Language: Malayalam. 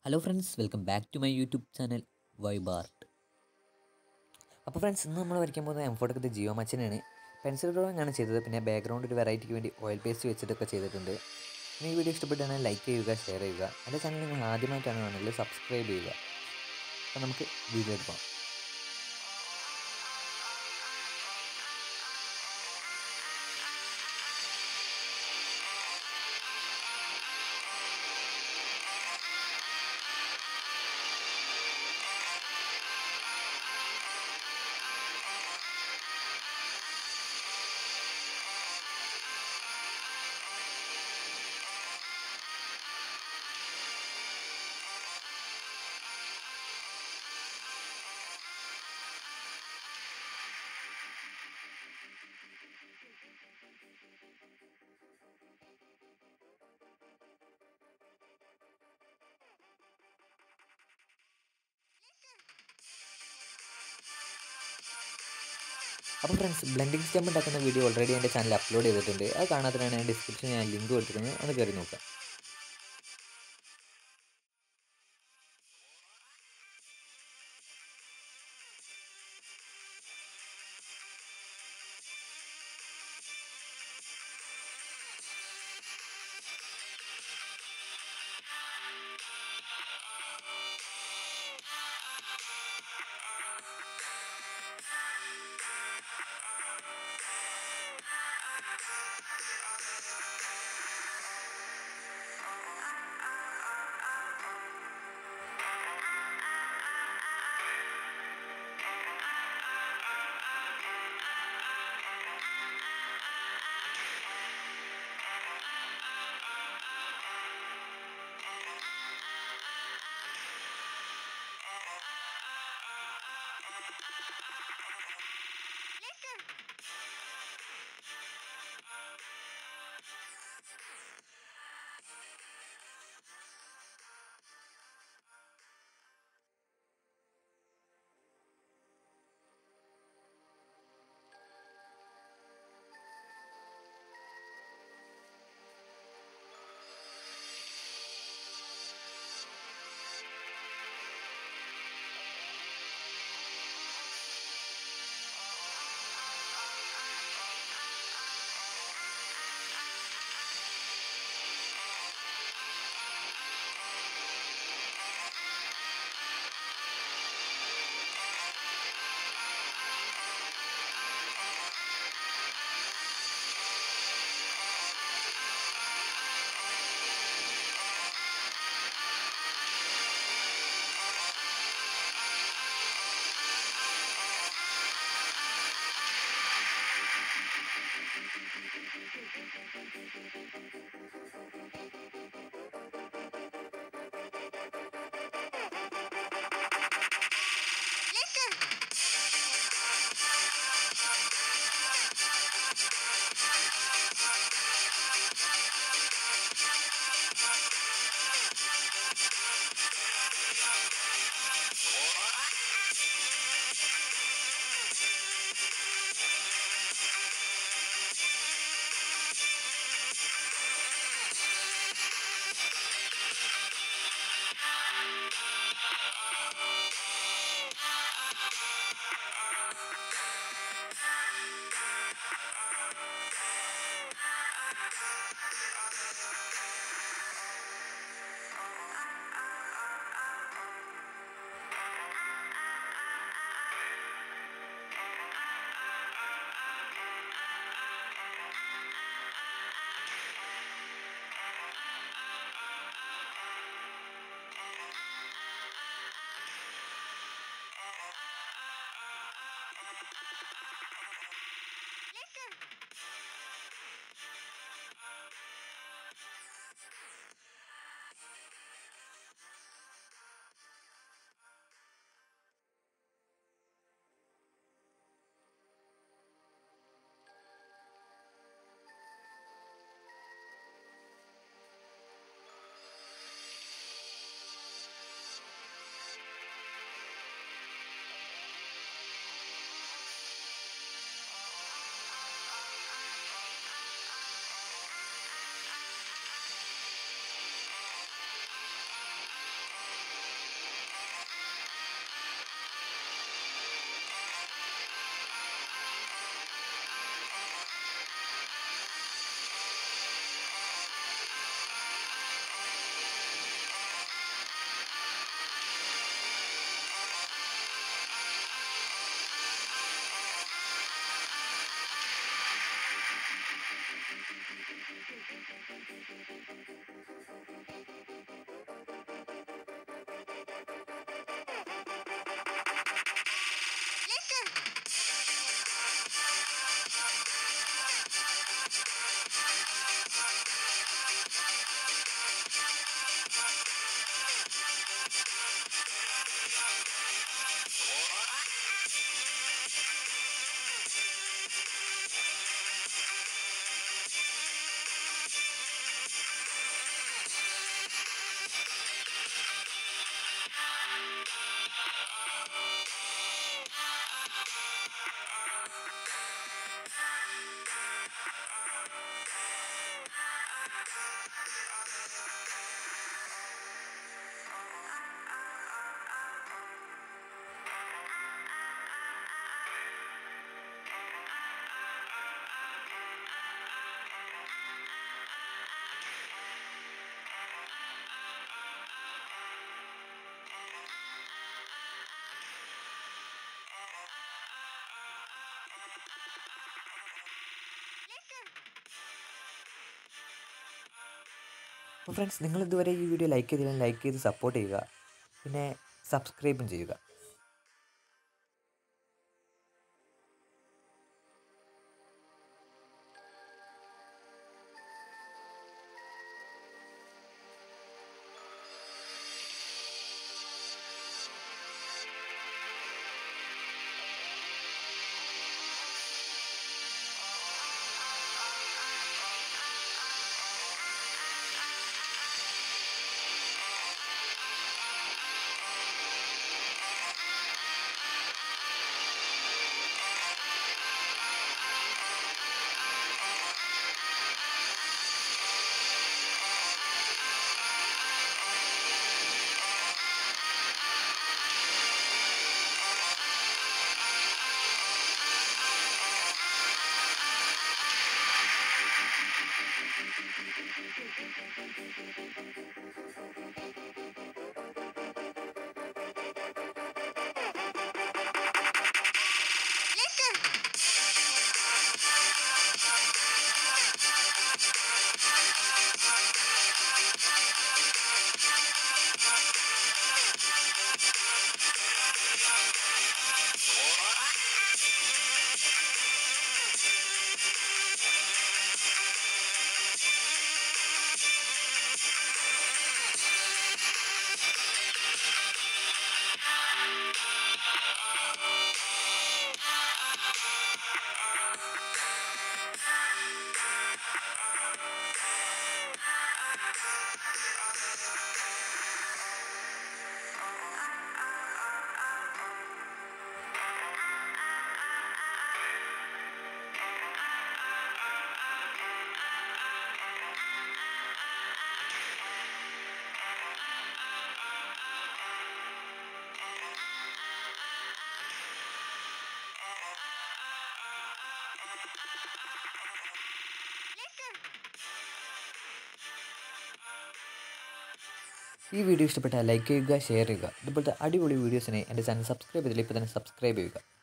Hello friends, welcome back to my YouTube channel Vibart. അപ്പോൾ ഫ്രണ്ട്സ്, ഇന്ന് നമ്മൾ വരയ്ക്കാൻ പോകുന്നത് എംഫോർട്ടൊക്കെ ജിയോ മച്ചിനാണ്. പെൻസിൽ ഡ്രോയിങ് ആണ് ചെയ്തത്. പിന്നെ ബാക്ക്ഗ്രൗണ്ട് ഒരു വെറൈറ്റിക്ക് വേണ്ടി ഓയിൽ പേസ്റ്റ് വെച്ചിട്ടൊക്കെ ചെയ്തിട്ടുണ്ട്. പിന്നെ ഈ വീഡിയോ ഇഷ്ടപ്പെട്ടാണെങ്കിൽ ലൈക്ക് ചെയ്യുക, ഷെയർ ചെയ്യുക. എൻ്റെ ചാനൽ നിങ്ങൾ ആദ്യമായിട്ടാണ് കാണുന്നത്, സബ്സ്ക്രൈബ് ചെയ്യുക. അപ്പോൾ നമുക്ക് വീഡിയോ എടുക്കാം. അപ്പോൾ ഫ്രണ്ട്സ്, ബ്ലെൻഡിങ് സ്റ്റെം ഉണ്ടാക്കുന്ന വീഡിയോ ഓൾറെഡി എൻ്റെ ചാനൽ അപ്ലോഡ് ചെയ്തിട്ടുണ്ട്. അത് കാണാത്തതാണ് ഞാൻ ഡിസ്ക്രിപ്ഷനിൽ ഞാൻ ലിങ്ക് കൊടുത്തിരുന്നത്, ഒന്ന് കയറി നോക്കാം. അപ്പോൾ ഫ്രണ്ട്സ്, നിങ്ങൾ ഇതുവരെ ഈ വീഡിയോ ലൈക്ക് ചെയ്തില്ലെങ്കിൽ ലൈക്ക് ചെയ്ത് സപ്പോർട്ട് ചെയ്യുക, പിന്നെ സബ്സ്ക്രൈബും ചെയ്യുക. ഈ വീഡിയോ ഇഷ്ടപ്പെട്ടാൽ ലൈക്ക് ചെയ്യുക, ഷെയർ ചെയ്യുക. ഇതുപോലത്തെ അടിപൊളി വീഡിയോസിനെ എൻ്റെ ചാനൽ സബ്സ്ക്രൈബ് ചെയ്തില്ല ഇപ്പോൾ തന്നെ സബ്സ്ക്രൈബ് ചെയ്യുക.